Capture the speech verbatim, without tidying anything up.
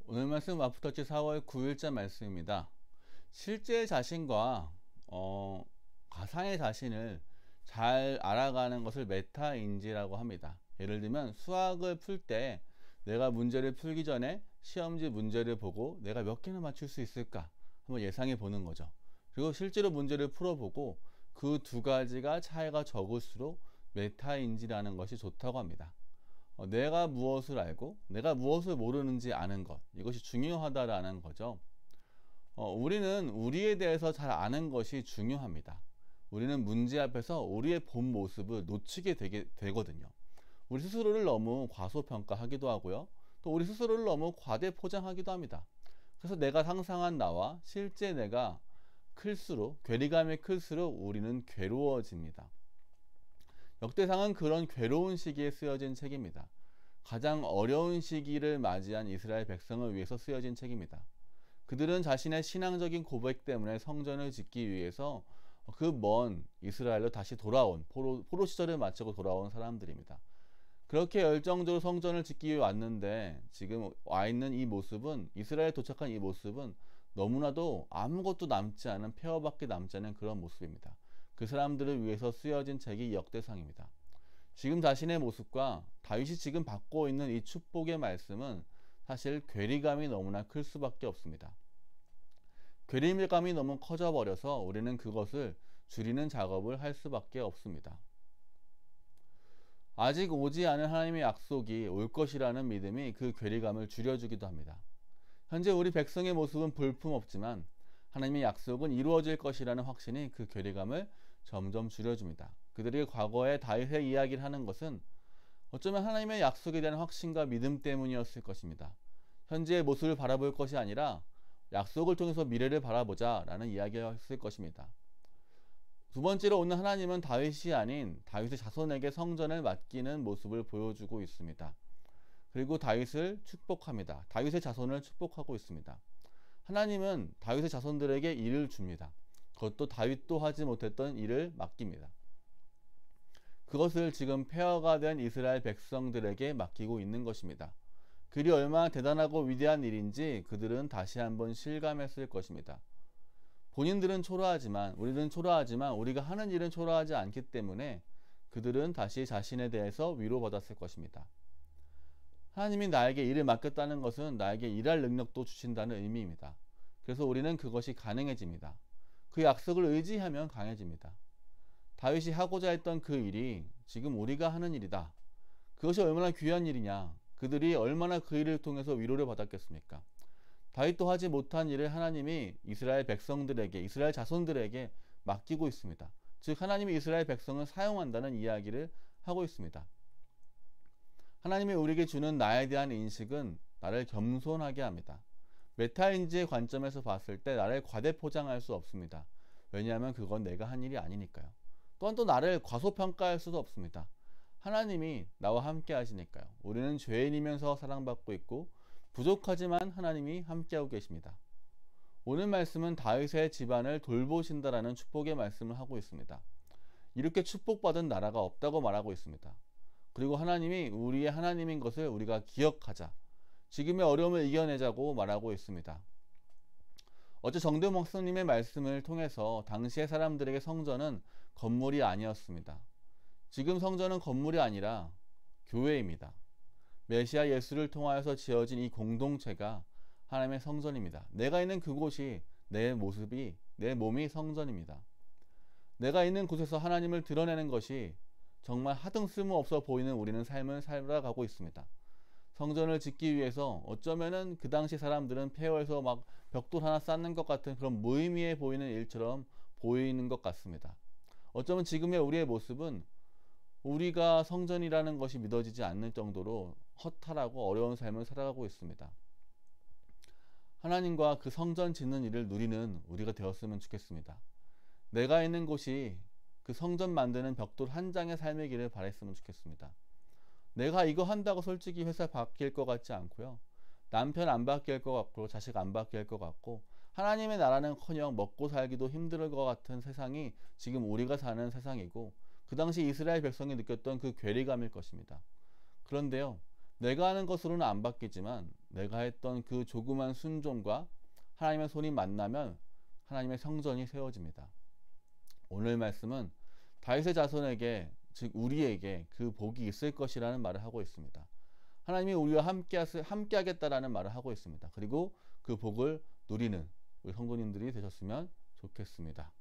오늘 말씀 와프터치 사월 구일자 말씀입니다. 실제 자신과 어, 가상의 자신을 잘 알아가는 것을 메타인지라고 합니다. 예를 들면 수학을 풀 때 내가 문제를 풀기 전에 시험지 문제를 보고 내가 몇 개나 맞출 수 있을까 한번 예상해 보는 거죠. 그리고 실제로 문제를 풀어보고 그 두 가지가 차이가 적을수록 메타인지라는 것이 좋다고 합니다. 어, 내가 무엇을 알고 내가 무엇을 모르는지 아는 것, 이것이 중요하다라는 거죠. 어, 우리는 우리에 대해서 잘 아는 것이 중요합니다. 우리는 문제 앞에서 우리의 본 모습을 놓치게 되게 되거든요. 우리 스스로를 너무 과소평가하기도 하고요. 또 우리 스스로를 너무 과대포장하기도 합니다. 그래서 내가 상상한 나와 실제 내가 클수록, 괴리감이 클수록 우리는 괴로워집니다. 역대상은 그런 괴로운 시기에 쓰여진 책입니다. 가장 어려운 시기를 맞이한 이스라엘 백성을 위해서 쓰여진 책입니다. 그들은 자신의 신앙적인 고백 때문에 성전을 짓기 위해서 그 먼 이스라엘로 다시 돌아온 포로, 포로 시절을 마치고 돌아온 사람들입니다. 그렇게 열정적으로 성전을 짓기 위해 왔는데 지금 와 있는 이 모습은, 이스라엘에 도착한 이 모습은 너무나도 아무것도 남지 않은, 폐허밖에 남지 않은 그런 모습입니다. 그 사람들을 위해서 쓰여진 책이 역대상입니다. 지금 자신의 모습과 다윗이 지금 받고 있는 이 축복의 말씀은 사실 괴리감이 너무나 클 수밖에 없습니다. 괴리감이 너무 커져 버려서 우리는 그것을 줄이는 작업을 할 수밖에 없습니다. 아직 오지 않은 하나님의 약속이 올 것이라는 믿음이 그 괴리감을 줄여주기도 합니다. 현재 우리 백성의 모습은 볼품없지만 하나님의 약속은 이루어질 것이라는 확신이 그 괴리감을 점점 줄여줍니다. 그들이 과거에 다윗의 이야기를 하는 것은 어쩌면 하나님의 약속에 대한 확신과 믿음 때문이었을 것입니다. 현재의 모습을 바라볼 것이 아니라 약속을 통해서 미래를 바라보자 라는 이야기였을 것입니다. 두 번째로 오늘 하나님은 다윗이 아닌 다윗의 자손에게 성전을 맡기는 모습을 보여주고 있습니다. 그리고 다윗을 축복합니다. 다윗의 자손을 축복하고 있습니다. 하나님은 다윗의 자손들에게 일을 줍니다. 그것도 다윗도 하지 못했던 일을 맡깁니다. 그것을 지금 폐허가 된 이스라엘 백성들에게 맡기고 있는 것입니다. 그리 얼마나 대단하고 위대한 일인지 그들은 다시 한번 실감했을 것입니다. 본인들은 초라하지만, 우리는 초라하지만 우리가 하는 일은 초라하지 않기 때문에 그들은 다시 자신에 대해서 위로받았을 것입니다. 하나님이 나에게 일을 맡겼다는 것은 나에게 일할 능력도 주신다는 의미입니다. 그래서 우리는 그것이 가능해집니다. 그 약속을 의지하면 강해집니다. 다윗이 하고자 했던 그 일이 지금 우리가 하는 일이다. 그것이 얼마나 귀한 일이냐. 그들이 얼마나 그 일을 통해서 위로를 받았겠습니까? 다윗도 하지 못한 일을 하나님이 이스라엘 백성들에게, 이스라엘 자손들에게 맡기고 있습니다. 즉 하나님이 이스라엘 백성을 사용한다는 이야기를 하고 있습니다. 하나님이 우리에게 주는 나에 대한 인식은 나를 겸손하게 합니다. 메타인지의 관점에서 봤을 때 나를 과대포장할 수 없습니다. 왜냐하면 그건 내가 한 일이 아니니까요. 또한 또 나를 과소평가할 수도 없습니다. 하나님이 나와 함께 하시니까요. 우리는 죄인이면서 사랑받고 있고 부족하지만 하나님이 함께하고 계십니다. 오늘 말씀은 다윗의 집안을 돌보신다라는 축복의 말씀을 하고 있습니다. 이렇게 축복받은 나라가 없다고 말하고 있습니다. 그리고 하나님이 우리의 하나님인 것을 우리가 기억하자. 지금의 어려움을 이겨내자고 말하고 있습니다. 어제 정대 목사님의 말씀을 통해서 당시의 사람들에게 성전은 건물이 아니었습니다. 지금 성전은 건물이 아니라 교회입니다. 메시아 예수를 통하여서 지어진 이 공동체가 하나님의 성전입니다. 내가 있는 그곳이 내 모습이, 내 몸이 성전입니다. 내가 있는 곳에서 하나님을 드러내는 것이 정말 하등 쓸모없어 보이는 우리는 삶을 살아가고 있습니다. 성전을 짓기 위해서 어쩌면은 그 당시 사람들은 폐허해서 막 벽돌 하나 쌓는 것 같은 그런 무의미해 보이는 일처럼 보이는 것 같습니다. 어쩌면 지금의 우리의 모습은 우리가 성전이라는 것이 믿어지지 않는 정도로 허탈하고 어려운 삶을 살아가고 있습니다. 하나님과 그 성전 짓는 일을 누리는 우리가 되었으면 좋겠습니다. 내가 있는 곳이 그 성전 만드는 벽돌 한 장의 삶의 길을 바랬으면 좋겠습니다. 내가 이거 한다고 솔직히 회사 바뀔 것 같지 않고요. 남편 안 바뀔 것 같고 자식 안 바뀔 것 같고 하나님의 나라는커녕 먹고 살기도 힘들 것 같은 세상이 지금 우리가 사는 세상이고 그 당시 이스라엘 백성이 느꼈던 그 괴리감일 것입니다. 그런데요, 내가 하는 것으로는 안 바뀌지만 내가 했던 그 조그만 순종과 하나님의 손이 만나면 하나님의 성전이 세워집니다. 오늘 말씀은 다윗의 자손에게, 즉 우리에게 그 복이 있을 것이라는 말을 하고 있습니다. 하나님이 우리와 함께, 함께 하겠다라는 말을 하고 있습니다. 그리고 그 복을 누리는 우리 성도님들이 되셨으면 좋겠습니다.